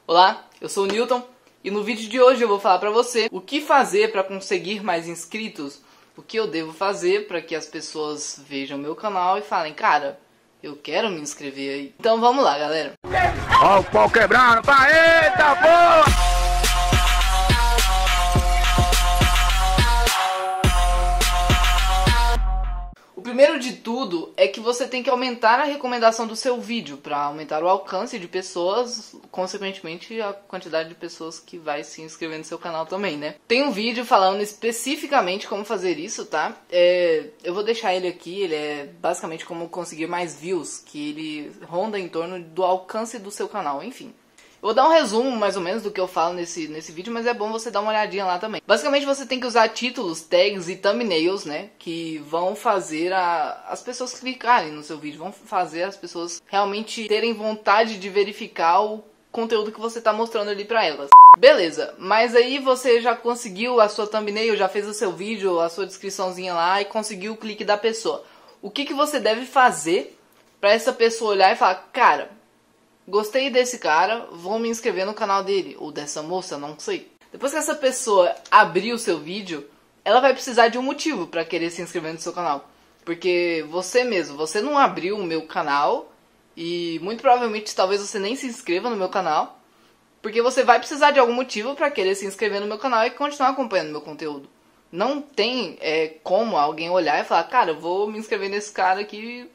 Olá, eu sou o Newton e no vídeo de hoje eu vou falar pra você o que fazer pra conseguir mais inscritos, o que eu devo fazer pra que as pessoas vejam meu canal e falem, cara, eu quero me inscrever aí. Então vamos lá, galera. Ó o pau quebrando, pá, eita porra! O primeiro de tudo é que você tem que aumentar a recomendação do seu vídeo para aumentar o alcance de pessoas, consequentemente a quantidade de pessoas que vai se inscrever no seu canal também, né? Tem um vídeo falando especificamente como fazer isso, tá? Eu vou deixar ele aqui, ele é basicamente como conseguir mais views, que ele ronda em torno do alcance do seu canal, enfim. Eu vou dar um resumo, mais ou menos, do que eu falo nesse vídeo, mas é bom você dar uma olhadinha lá também. Basicamente, você tem que usar títulos, tags e thumbnails, né? Que vão fazer as pessoas clicarem no seu vídeo, vão fazer as pessoas realmente terem vontade de verificar o conteúdo que você tá mostrando ali pra elas. Beleza, mas aí você já conseguiu a sua thumbnail, já fez o seu vídeo, a sua descriçãozinha lá e conseguiu o clique da pessoa. O que você deve fazer pra essa pessoa olhar e falar, cara, gostei desse cara, vou me inscrever no canal dele, ou dessa moça, não sei. Depois que essa pessoa abrir o seu vídeo, ela vai precisar de um motivo para querer se inscrever no seu canal. Porque você mesmo, você não abriu o meu canal, e muito provavelmente talvez você nem se inscreva no meu canal, porque você vai precisar de algum motivo para querer se inscrever no meu canal e continuar acompanhando meu conteúdo. Não tem como alguém olhar e falar, cara, eu vou me inscrever nesse cara aqui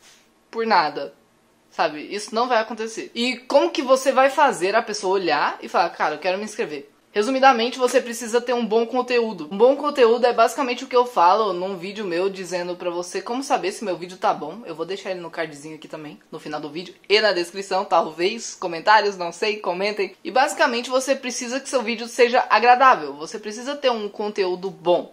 por nada. Sabe, isso não vai acontecer. E como que você vai fazer a pessoa olhar e falar, cara, eu quero me inscrever? Resumidamente, você precisa ter um bom conteúdo. Um bom conteúdo é basicamente o que eu falo num vídeo meu, dizendo pra você como saber se meu vídeo tá bom. Eu vou deixar ele no cardzinho aqui também, no final do vídeo. E na descrição, talvez, comentários, não sei, comentem. E basicamente você precisa que seu vídeo seja agradável. Você precisa ter um conteúdo bom.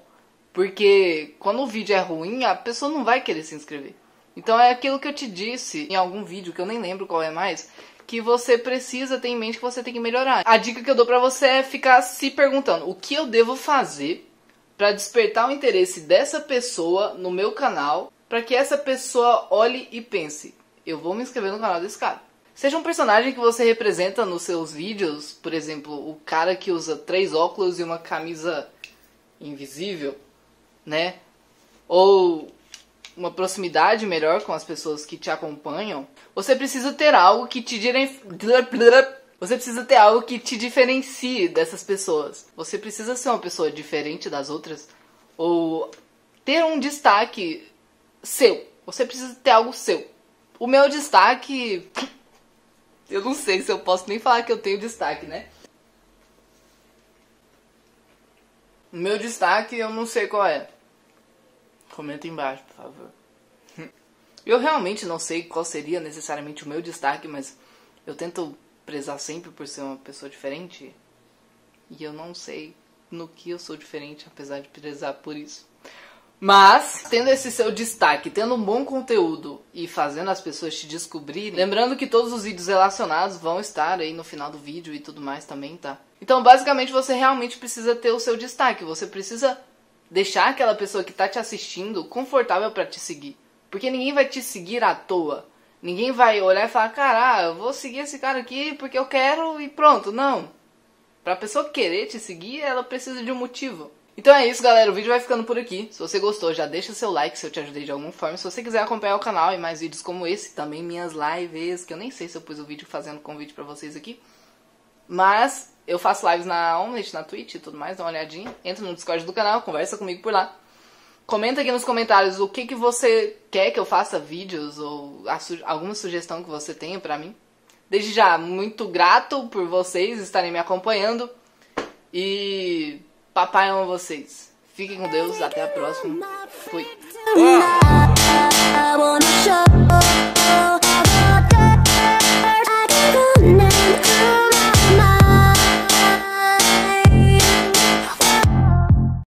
Porque quando o vídeo é ruim, a pessoa não vai querer se inscrever. Então é aquilo que eu te disse em algum vídeo, que eu nem lembro qual é mais, que você precisa ter em mente que você tem que melhorar. A dica que eu dou pra você é ficar se perguntando, o que eu devo fazer pra despertar o interesse dessa pessoa no meu canal, pra que essa pessoa olhe e pense, eu vou me inscrever no canal desse cara. Seja um personagem que você representa nos seus vídeos, por exemplo, o cara que usa 3 óculos e uma camisa invisível, né? Ou uma proximidade melhor com as pessoas que te acompanham, você precisa ter algo que te diferencie dessas pessoas. Você precisa ser uma pessoa diferente das outras ou ter um destaque seu. Você precisa ter algo seu. O meu destaque, eu não sei se eu posso nem falar que eu tenho destaque, né? O meu destaque eu não sei qual é. Comenta embaixo, por favor. Eu realmente não sei qual seria necessariamente o meu destaque, mas eu tento prezar sempre por ser uma pessoa diferente. E eu não sei no que eu sou diferente, apesar de prezar por isso. Mas, tendo esse seu destaque, tendo um bom conteúdo e fazendo as pessoas te descobrirem, lembrando que todos os vídeos relacionados vão estar aí no final do vídeo e tudo mais também, tá? Então, basicamente, você realmente precisa ter o seu destaque. Você precisa deixar aquela pessoa que tá te assistindo confortável pra te seguir. Porque ninguém vai te seguir à toa. Ninguém vai olhar e falar, cara, eu vou seguir esse cara aqui porque eu quero e pronto. Não. Pra pessoa querer te seguir, ela precisa de um motivo. Então é isso, galera. O vídeo vai ficando por aqui. Se você gostou, já deixa seu like se eu te ajudei de alguma forma. Se você quiser acompanhar o canal e mais vídeos como esse, também minhas lives, que eu nem sei se eu pus o vídeo fazendo convite pra vocês aqui. Mas eu faço lives na Omelete, na Twitch e tudo mais, dá uma olhadinha. Entra no Discord do canal, conversa comigo por lá. Comenta aqui nos comentários o que você quer que eu faça vídeos ou alguma sugestão que você tenha pra mim. Desde já, muito grato por vocês estarem me acompanhando. E papai ama vocês. Fiquem com Deus, até a próxima. Fui.